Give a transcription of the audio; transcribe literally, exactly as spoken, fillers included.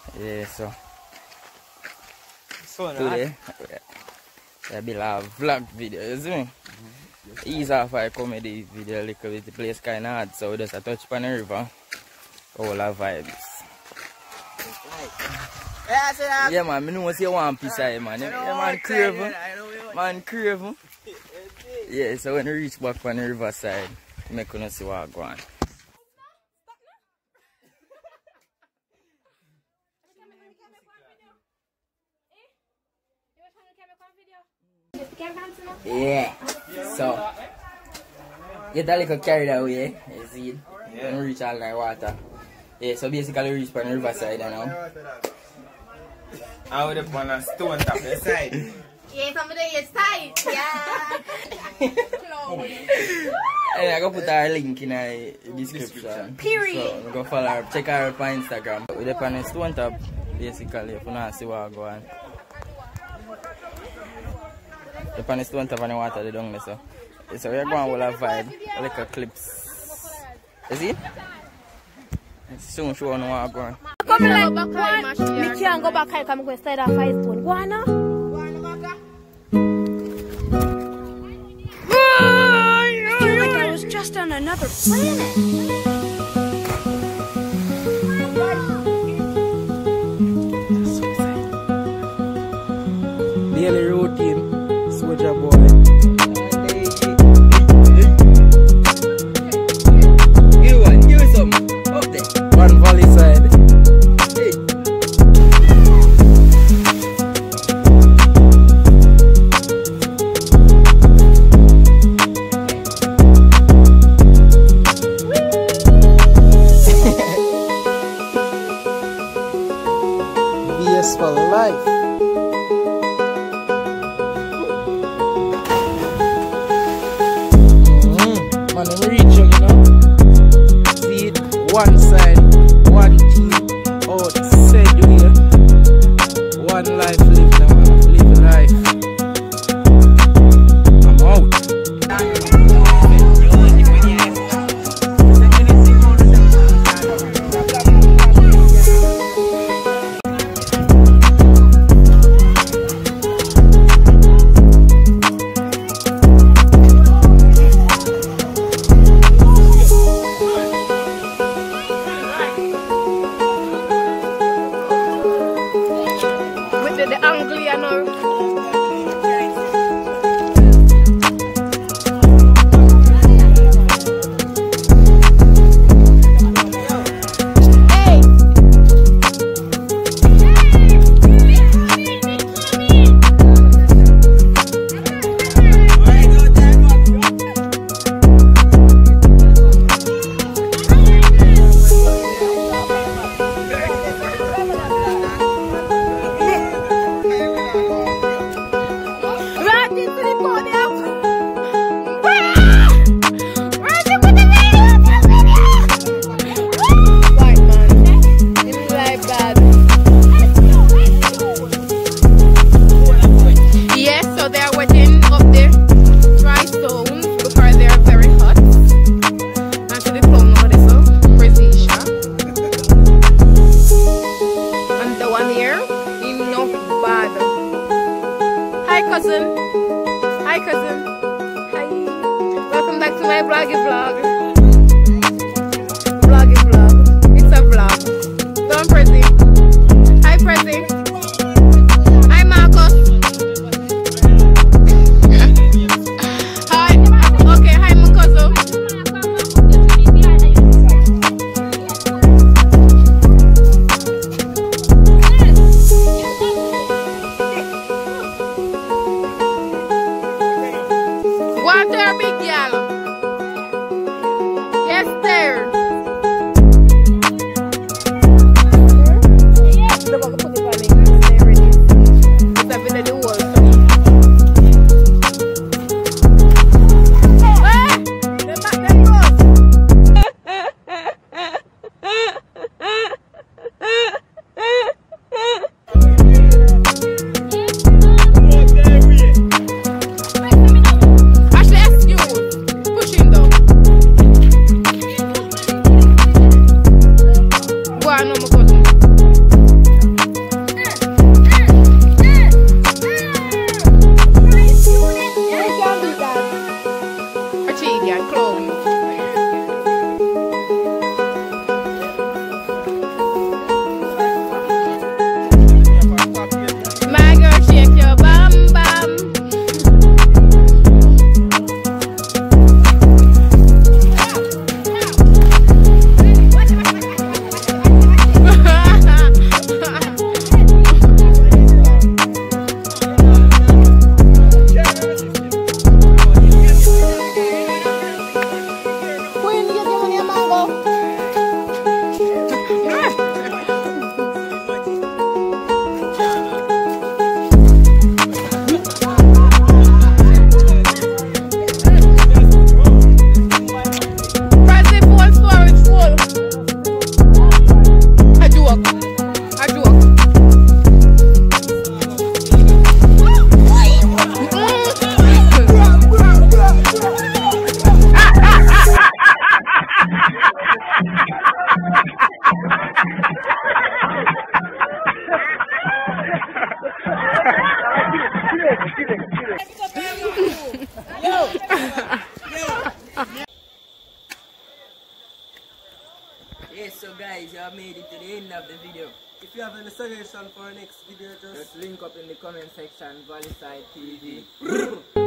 Yeah, so So today there be a vlog video, you see me? Mm-hmm. Ease off our comedy video a little bit. The place kinda hard, so we just a touch upon the river. All our vibes. Yeah, so that. Yeah man, I know you want piece of it, man. Yeah, man craving. Man craving. Yeah, so when we reach back on the riverside, make us see what go on. Yeah, so get a little carried away, you see it? Yeah. And reach all that water. Yeah, so basically reach on the riverside now. I would have on a stone top the side. Yeah, somebody is tight. Yeah. Hey, I go put our link in the description. Period. So we go follow her, check her out on Instagram. We're on the stone top, basically, if you want to see what go on. The on the stone top and the water they down there, so. So we're going with a vibe, a little clips. You see? Soon show on what go on. Come like one. Me can't go back here because I'm going to slide off high stone. Go on now. Like I was just on another planet. Daily routine, soldier boy. Give one, give me some. Up there. One valley side. Hey. V S for life. Man, I'm reaching, you know. See it, one side, one team, out, said way. One life live now, man. Live life. I'm out. The Anglian or Hi cousin. Hi cousin. Hi. Welcome back to my vloggy vlog. Vloggy vlog. It's a vlog. Don't Prezi. Hi Prezi. Hi Marcus. Hi. Okay, hi Mukozo. Water big girl. the end of the video. If you have any suggestion for our next video, just, Just link up in the comment section, Valley Side T V.